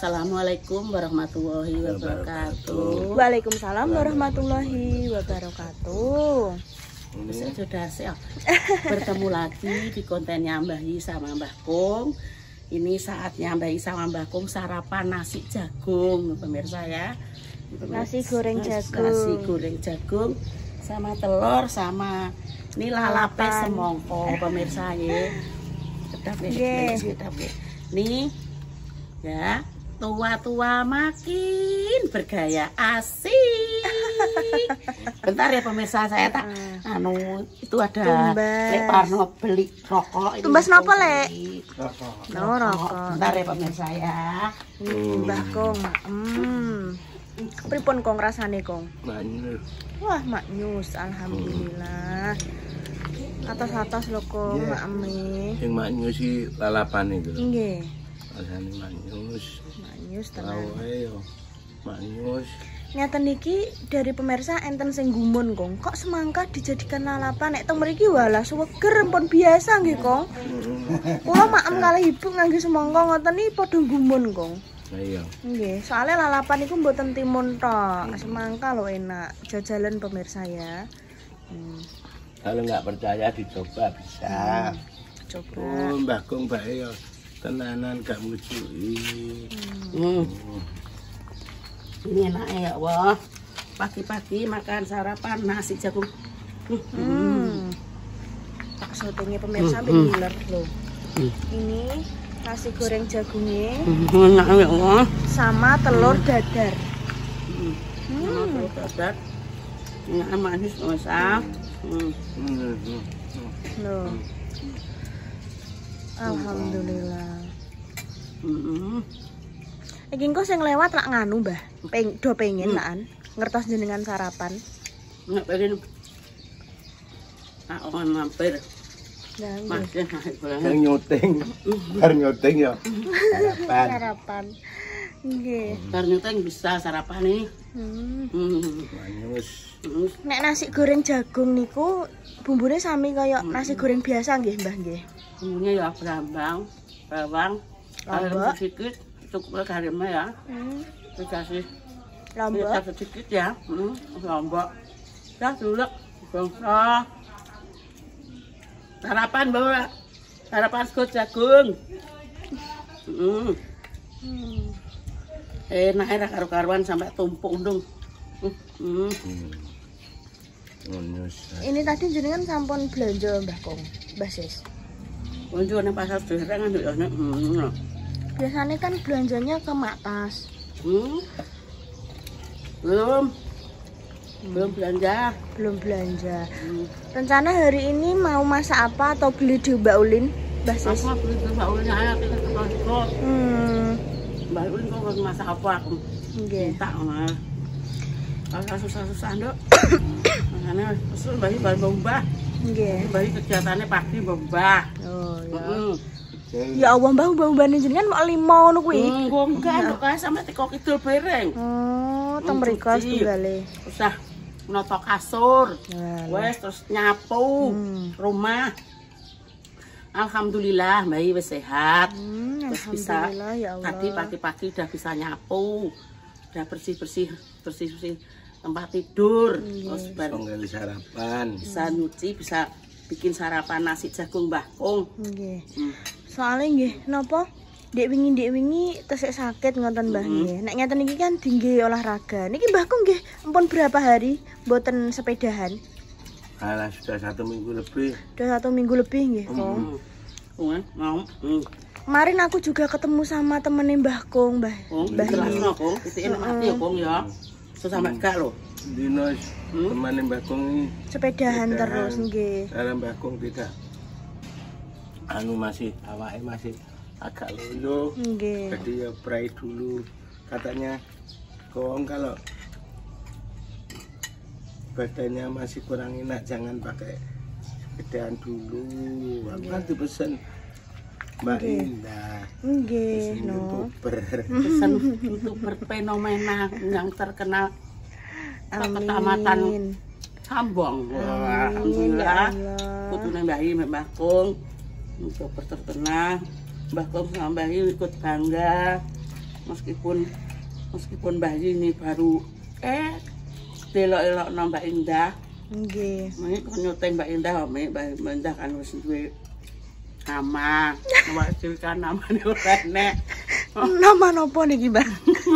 Assalamualaikum warahmatullahi wabarakatuh. Waalaikumsalam warahmatullahi wabarakatuh. Sudah siap. Bertemu lagi di kontennya Mbah Yi sama Mbah Kung. Ini saatnya Mbah Yi sama Mbah Kung sarapan nasi jagung, pemirsa ya. Nasi goreng jagung. Nasi goreng jagung sama telur sama ini lalape semongko, pemirsa ya. Sedap ya, sedap ya. Nih ya, tua-tua makin bergaya asik. Bentar ya pemirsa, saya tak itu ada Lek Parno beli rokok. Tumbas napa, Lek? Rokok. No, rokok. Bentar ya pemirsa ya. Mbah Kong. Pripun Kong rasane Kong? Maknyus. Wah, maknyus, alhamdulillah. Atas-atas lho Kong, makme. Sing maknyus iki lalapan itu. Nggih. Rasane maknyus. Maknyus tenan. Ayo. Maknyus. Ngeten iki dari pemirsa enten sing gumun Kong. Kok semangka dijadikan lalapan? Nek teng mriki walah suweger pun biasa nggih Kong. Kula maem kalih ibu ngangge semangka ngoten iki padha gumun Kong. Iya. Nggih, soalnya lalapan iku mboten timun tok. Semangka lho enak. Jajalan pemirsa ya. Kalau nggak percaya dicoba bisa. Coba. Oh, Mbah Kung bae ya tenanan gak mujui. Ini enaknya ya wah. Pagi-pagi makan sarapan nasi jagung. Tak syutingnya pemirsa ngiler loh. Ini nasi goreng jagungnya Enak ya wah. sama telur dadar. Telur dadar. Enak manis pemirsa. Loh. Alhamdulillah. Iki engko sing lewat lak nganu, Mbah. Do pengen lakan ngertos jenengan sarapan. Nggak pengen. Aku mampir. Nah, Masih Yang nyuting. Bar nyuting ya. Sarapan. sarapan. Nggih. Ternyata bisa sarapan nih. Maknyus. Nek nasi goreng jagung niku bumbune sami kaya nasi goreng biasa nggih, Mbah nggih. Bumbunya ya bawang, Lombok. sedikit, cukup garamnya ya. Dikasih Lombok. sedikit ya. Lombok. Ya dulu. Bangsa. Sarapan bawa. Sarapan sego jagung. Enak era karu-karuan sampai tumpuk dong. Maknyus. Ini tadi jenengan sampun belanja Mbah Kong, Mbah Sis. Unjuk nang pasar dereng kan ya. Biasanya kan belanjanya ke Maktas. Belum belanja. Belum belanja. Rencana hari ini mau masak apa atau beli di Mbak Ulin, Mbah Sis? Aku beli Mbak Ulin aja kita ke Costco. Mbak Ulin kok nggak masak apa aku. Nggih. Tak mah. Kalau susah-susah nduk. Makanya usul Mbak Mbah. Nggih. Mbak kegiatannya pagi Mbah. Oh ya. Ya Allah, Mbah jenengan mau 5 ngono kuwi. Enggak nduk kae sampe teko kidul bereng. Oh, teng mriku tunggale. Usah noto kasur. Walah. Wes terus nyapu rumah. Alhamdulillah Mbak wis sehat. Terus bisa Alhamdulillah ya Allah. tadi pagi-pagi udah bisa nyapu. Udah bersih-bersih tempat tidur. Terus Penggali sarapan. bisa nyuci, bisa bikin sarapan nasi jagung Mbah Kung. Nggih. Soalnya nggih napa? Dek wingi tesik sakit ngoten Mbah nggih. Nek ngeten iki kan tinggi olahraga. Niki Mbah Kung nggih ampun berapa hari mboten sepedahan? Alah sudah 1 minggu lebih. Udah 1 minggu lebih nggih, Kong. Mau. Kemarin aku juga ketemu sama temennya Mbah Kung, Mbah. Mbah jelasno Kung, titike mati ya Kung ya. Sampai gak lho. Dinos teman Mbah Kung ini Sepedahan terus nggih. Karena Mbah Kung tidak masih awake masih agak loyo. Nggih. Jadi ya pray dulu. Katanya Kong kalau badannya masih kurang enak jangan pakai sepedaan dulu. Aku kan dipesan Mbak Indah. Nggih, no. Pesan untuk berfenomena yang terkenal Kecamatan Sambong. Wah, alhamdulillah. Putune Mbah Yi Mbah Kung untuk terkenal. Mbah Kung sama Mbah Yi ikut bangga. meskipun bayi ini baru delok-elok Mbak Indah. Nggih. Ini kan nyuting Mbak Indah, Mbak Indah kan wis duwe nama. Nama cilik kan namane ora enek. Nama napa niki, Mbak?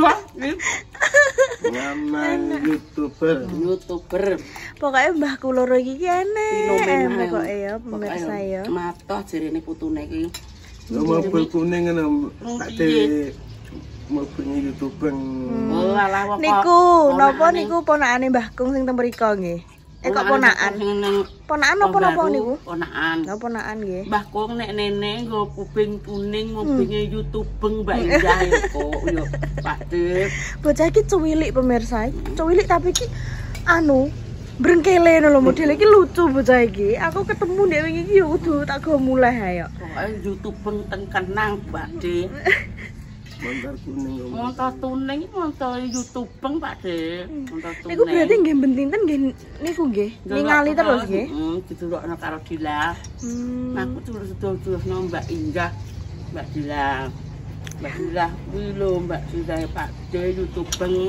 Nama YouTuber. Pokoknya Mbah Kuloro iki kene. Fenomenal. Pokoknya ya pemirsa ya. Matoh jirene putune iki. Mobil kuning ngono. Ade mobil YouTuber. Oh alah kok. Niku napa niku ponakane Mbah Kung sing teng mriko nggih. Kok ponakan? Ponakan napa niku? Ponakan. Napa ponakan nggih? Mbah Kung nek nene nggo kuping kuning mobilnya YouTubeng Mbak Indah kok yo Pak Dik. Bocah iki cuwilik pemirsa. Cuwilik tapi iki brengkele lho model iki lucu bocah iki. Aku ketemu ndek wingi iki yo kudu tak go muleh ayo. Pokoke YouTubeng teng kenang Mbak Dik. Montor kuning. Montor tuning montor YouTubeng Pak Dik. Montor tuning. Niku berarti nggih bentinten nggih niku nggih. Ningali terus nggih. Didelokno karo Dila. Aku terus-terusno Mbak Indah. Mbak Dila. Mbak Dila kuwi lho Mbak Dila Pak Dik YouTubeng.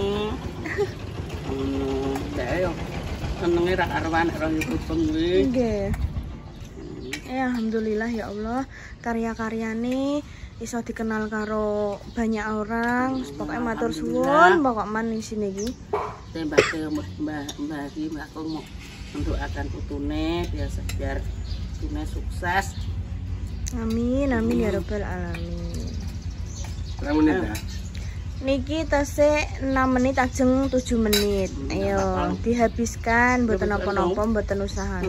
Ndek yo senenge ra karuan karo YouTubeng kuwi. Nggih. Alhamdulillah ya Allah, karya-karyane iso dikenal karo banyak orang. Pokoknya matur suwun pokok man ning sini iki. Mbak iki aku mau mendoakan putune biar putune sukses. Amin amin ya rabbal alamin. Berapa menit ya? Niki tasih 6 menit ajeng 7 menit. Ayo dihabiskan mboten napa-napa mboten usaha.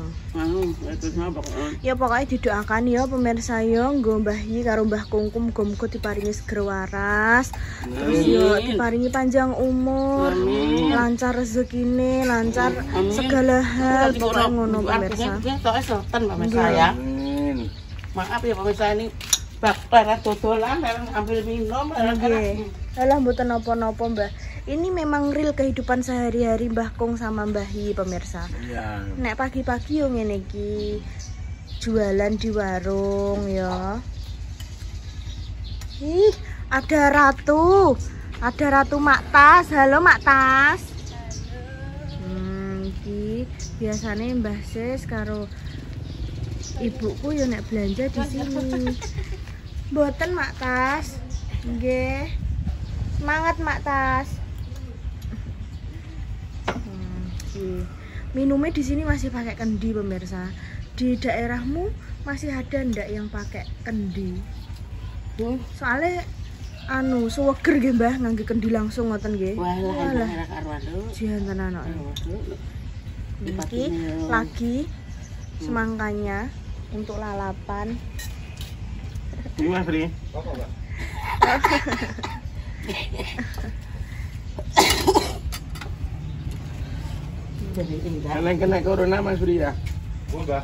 Ya pokoknya didoakan ya pemirsa ya nggo Mbah Yi karo Mbah Kungkum muga-muga diparingi seger waras. Terus yo diparingi panjang umur, lancar rezekine, lancar segala hal pokoknya ngono pemirsa. Amin. Maaf ya pemirsa ini bakar dodolan, ambil minum. Nggih. Alah mboten napa-napa, Mbah. Ini memang real kehidupan sehari-hari Mbah Kung sama Mbah Yi pemirsa. Iya. Nek pagi-pagi yo ngene iki jualan di warung ya. Ih, ada Ratu. Ada Ratu Maktas. Halo Maktas. Iki biasane Mbah Sis karo ibuku yo nek belanja di sini. Mboten Maktas. Nggih. Semangat Maktas. Minumnya di sini masih pakai kendi pemirsa. Di daerahmu masih ada ndak yang pakai kendi? Soalnya seweger nggih Mbah ngangge kendi langsung ngoten nggih. Walah karuan lho. Janten anak. Iki lagi semangkanya untuk lalapan. Ini Mas Bri. Kena corona Mas Bri ya? Enggak.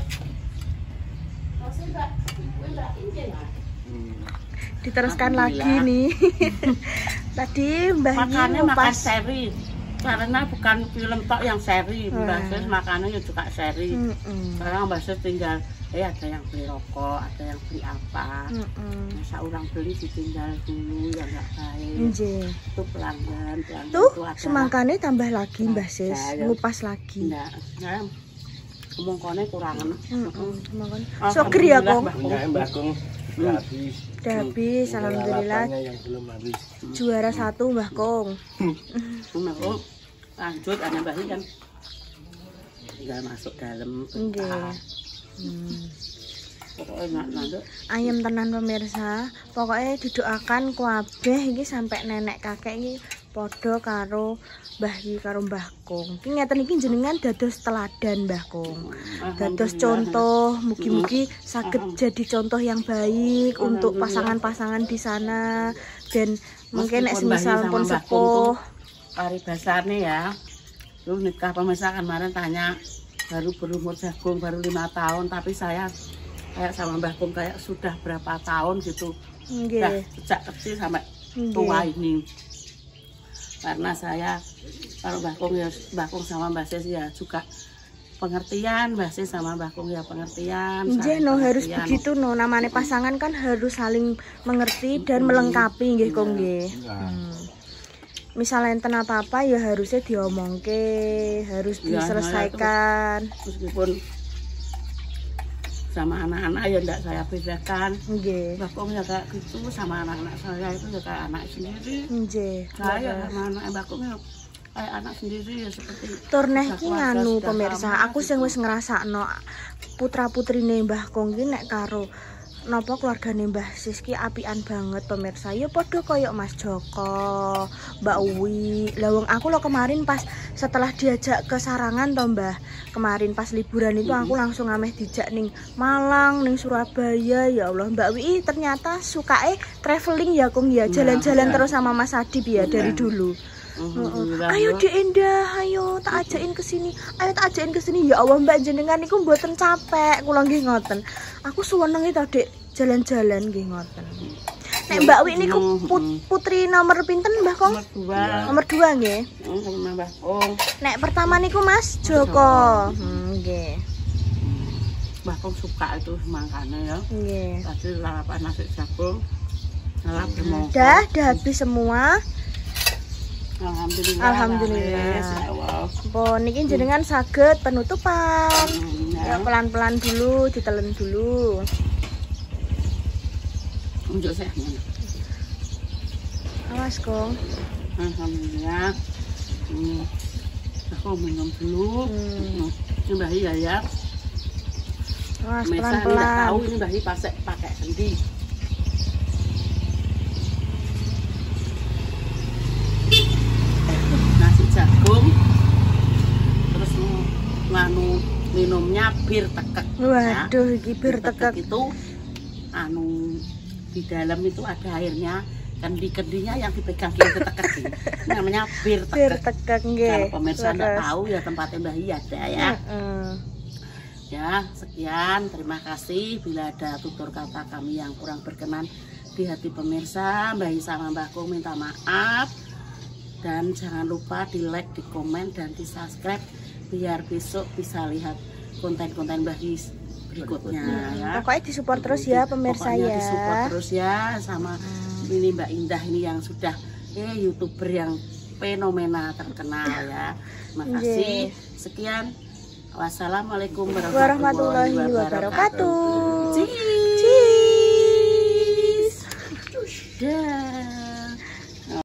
Diteruskan lagi nih. Tadi Mbah Yi makannya makan seri. Karena bukan film tok yang seri, Mbak Sis makannya juga seri. Sekarang Mbak Sis tinggal ada yang beli rokok, ada yang beli apa. Masa orang beli ditinggal dulu yang nggak baik. Itu pelanggan tuh itu semangkanya tambah lagi Mbak Sis, ngupas lagi. Enggak, saya ngomongnya kurangan. Soger ya Kong? Enggak Mbak Kong, udah habis. Udah habis, alhamdulillah. Yang belum habis. Juara 1 Mbah Kong. Lanjut ada Mbak Yi kan tinggal masuk dalam. Ayam tenan pemirsa. Pokoknya didoakan kabeh iki sampai nenek kakek iki padha karo Mbah Yi karo Mbah Kong. Iki ngeten iki jenengan dados teladan Mbah Kong. Dados contoh, mugi-mugi saged jadi contoh yang baik untuk pasangan-pasangan di sana dan mungkin nek semisal pun sepuh paribasane ya. Lu nikah pemirsa kemarin tanya baru berumur jagung baru 5 tahun tapi saya kayak sama Mbah Kung kayak sudah berapa tahun gitu. Udah sejak kecil sampai tua ini. Karena saya kalau Mbah Kung sama Mbak Sis ya juga pengertian, Mbah Sis sama Mbah Kung ya pengertian. Nggih, saling no harus pengertian. begitu no. Namanya pasangan kan harus saling mengerti dan melengkapi nggih Kong nggih. Misalnya enten apa-apa ya harusnya diomongke, harus Ya, diselesaikan. Meskipun sama anak-anak ya enggak saya bedakan. Nggih. Mbah Kung ya kayak gitu, sama anak-anak saya itu ya kayak anak sendiri. Nggih. Saya sama anak Mbah Kung ya kayak anak sendiri ya seperti Tur neh sudah ki keluarga, nganu sudah pemirsa, sama aku sing gitu. wis ngrasakno putra-putrine Mbah Kong ki nek karo napa keluargane Mbah Sis ki apian banget pemirsa. Ya padha koyo Mas Joko, Mbak Uwi. Lah wong aku lo kemarin pas setelah diajak ke Sarangan to Mbah. Kemarin pas liburan itu aku langsung ameh dijak ning Malang, ning Surabaya. Ya Allah, Mbak Wi ternyata sukae traveling ya Kong ya, jalan-jalan terus sama Mas Adib ya dari dulu. Alhamdulillah, Ayo Bu. Dek Endah, ayo tak ajakin ke sini. Ayo tak ajakin ke sini. Ya Allah Mbak jenengan niku mboten capek, kula nggih ngoten. Aku suwenenge ta Dek jalan-jalan nggih ngoten. Nek Mbak Wi niku putri nomor pinten Mbah Kong? Nomor 2. Nomor 2 nggih. Sama Mbah Kung. Nek pertama niku Mas Joko. Nggih. Mbah Kung suka itu semangkanya ya. Nggih. Tadi lalapan nasi jagung, lalap semongko. Dah habis semua. Alhamdulillah. Alhamdulillah. Wis, ya Allah. Pun niki jenengan saged penutupan. Ya Ya. pelan-pelan dulu, ditelen dulu. Unjuk saya. Awas Kong. Alhamdulillah. Aku minum dulu. Ini Mbah ya. Awas Pemirsa ini nggak pelan-pelan. tahu ini Mbah pakai sendi. Nasi jagung. Terus nganu minumnya bir tekek. Waduh, iki bir tekek. Itu anu di dalam itu ada airnya, kendi-kendinya yang dipegang gitu tekek. Namanya bir tekek. Bir tekek nggih. Kalau pemirsa nggak Terus. tahu ya tempatnya Mbah Hi ada ya. Heeh. Ya, sekian. Terima kasih. Bila ada tutur kata kami yang kurang berkenan di hati pemirsa, Mbah Hi sama Mbah Kung minta maaf. Dan jangan lupa di like, di komen, dan di subscribe biar besok bisa lihat konten-konten Mbah Hi berikutnya ya. Pokoknya disupport terus ya pemirsa Pokoknya ya. disupport terus ya sama ini Mbak Indah ini yang sudah YouTuber yang fenomena terkenal ya. Terima kasih. Sekian. Wassalamualaikum Warahmatullahi wabarakatuh. Cheese. Cheese. Dah.